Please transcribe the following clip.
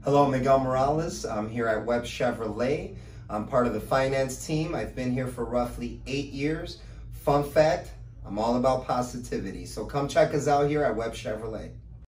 Hello, Miguel Morales. I'm here at Webb Chevrolet. I'm part of the finance team. I've been here for roughly 8 years. Fun fact, I'm all about positivity. So come check us out here at Webb Chevrolet.